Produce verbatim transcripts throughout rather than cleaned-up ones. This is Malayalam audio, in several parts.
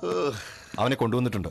അവനെ കൊണ്ടുവന്നിട്ടുണ്ട്.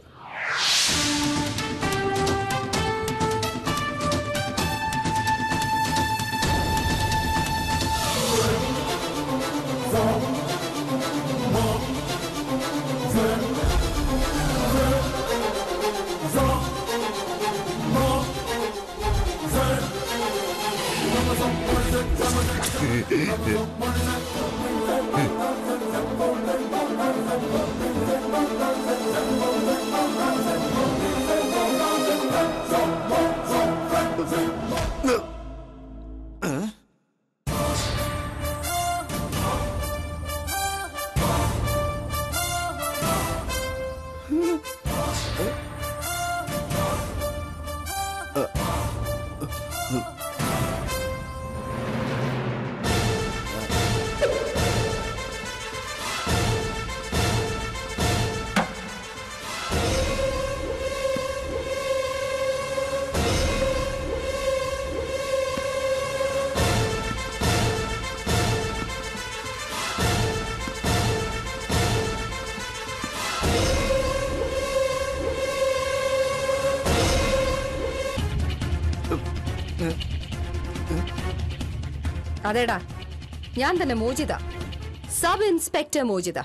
അതേടാ, ഞാൻ തന്നെ മോചിത, സബ് ഇൻസ്പെക്ടർ മോചിത.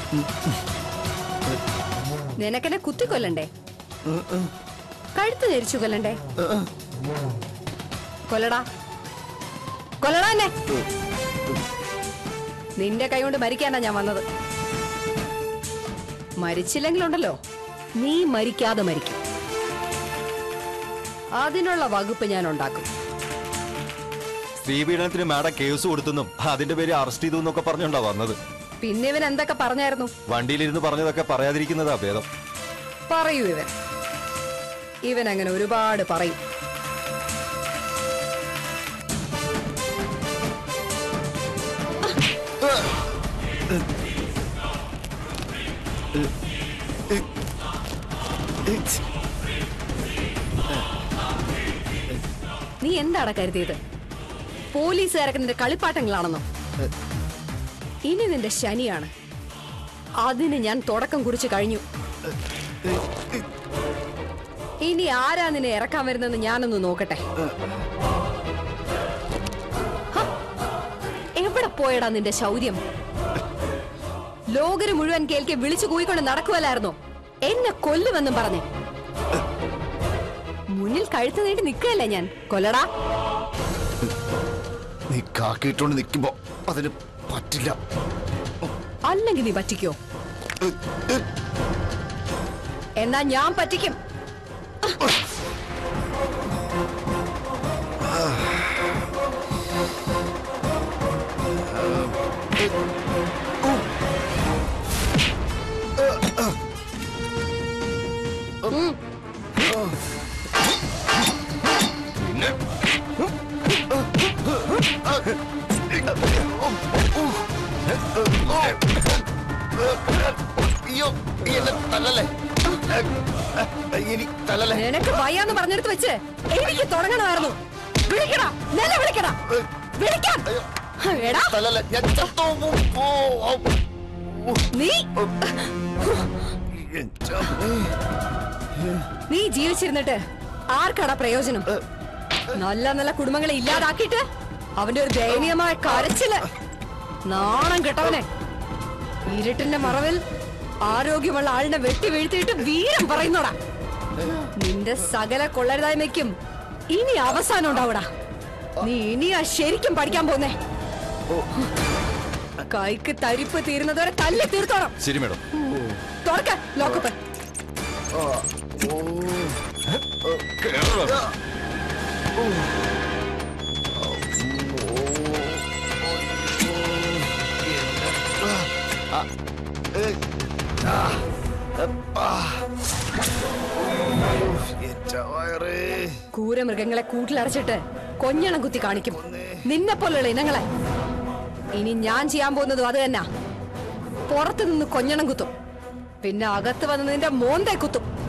നിനക്കെന്നെ കുത്തിക്കൊല്ലണ്ടേ? കഴുത്ത് ധരിച്ചു കൊല്ലണ്ടേ? കൊല്ലടാ, കൊല്ലടാ എന്നെ. നിന്റെ കൈ കൊണ്ട് മരിക്കാനാ ഞാൻ വന്നത്. മരിച്ചില്ലെങ്കിലുണ്ടല്ലോ, നീ മരിക്കാതെ മരിക്കും. അതിനുള്ള വകുപ്പ് ഞാൻ ഉണ്ടാക്കും. സ്ത്രീപീഡനത്തിന് മാഡം കേസ് കൊടുത്തെന്നും അതിന്റെ പേര് അറസ്റ്റ് ചെയ്തു എന്നൊക്കെ പറഞ്ഞോണ്ടാ വന്നത്. പിന്നെ ഇവൻ എന്തൊക്കെ പറഞ്ഞായിരുന്നു? വണ്ടിയിലിരുന്ന് പറഞ്ഞതൊക്കെ പറയാതിരിക്കുന്നതാ ഭേദം. പറയൂ ഇവൻ. ഇവൻ അങ്ങനെ ഒരുപാട് പറയും. നീ എന്താണ് കരുതിയത്? പോലീസുകാരൊക്കെ നിന്റെ കളിപ്പാട്ടങ്ങളാണെന്നോ? ഇനി നിന്റെ ശനിയാണ്. അതിന് ഞാൻ തുടക്കം കുറിച്ച് കഴിഞ്ഞു. ഇനി ആരാ നിന്നെ ഇറക്കാൻ വരുന്നെന്ന് ഞാനൊന്ന് നോക്കട്ടെ. എവിടെ പോയടാ നിന്റെ ശൗര്യം? ലോകര് മുഴുവൻ കേൾക്കെ വിളിച്ചു കൂയിക്കൊണ്ട് നടക്കുവല്ലായിരുന്നോ എന്നെ കൊല്ലുമെന്നും പറഞ്ഞ്? മുന്നിൽ കഴുത്ത് നീട്ടി നിൽക്കുകയല്ലേ ഞാൻ. കൊല്ലടാ. നീ കാക്കിയിട്ടോണ്ട് നിൽക്കുമ്പോ അതിന് പറ്റില്ല. അല്ലെങ്കിൽ നീ പറ്റിക്കോ? എന്നാ ഞാൻ പറ്റിക്കും. നിനക്ക് വയ്യാന്ന് പറഞ്ഞെടുത്ത് വെച്ച് എനിക്ക് തുടങ്ങണമായിരുന്നു. വിളിക്കടാ, നില വിളിക്കടാ, വിളിക്കാൻ. നീ നീ ജീവിച്ചിരുന്നിട്ട് ആർക്കാടാ പ്രയോജനം? നല്ല നല്ല കുടുംബങ്ങളെ ഇല്ലാതാക്കിയിട്ട് അവന്റെ ഒരു ദയനീയമായ കരച്ചില്. നാണം കെട്ടവനെ. ഇരുട്ടിന്റെ മറവിൽ ആരോഗ്യമുള്ള ആളിനെ വെട്ടി വീഴ്ത്തിയിട്ട് വീരം പറയുന്നോടാ. നിന്റെ സകല കൊള്ളരുതായ്മയ്ക്കും ഇനി അവസാനം ഉണ്ടാവൂടാ. നീ ഇനിയാ ശരിക്കും പഠിക്കാൻ പോന്നേ. കൈക്ക് തരിപ്പ് തീരുന്നതുവരെ തല്ലി തീർത്തോണം. ശരി മേഡം. തുറക്ക ലോക്കപ്പ്. കൂരമൃഗങ്ങളെ കൂട്ടിലടച്ചിട്ട് കൊഞ്ഞണം കുത്തി കാണിക്കും നിന്നെ പോലുള്ള ഇനങ്ങളെ. ഇനി ഞാൻ ചെയ്യാൻ പോകുന്നതും അത് തന്നെ. പുറത്തു നിന്ന് കൊഞ്ഞണം കുത്തും, പിന്നെ അകത്ത് വന്ന് നിന്റെ മോന്തേ കുത്തും.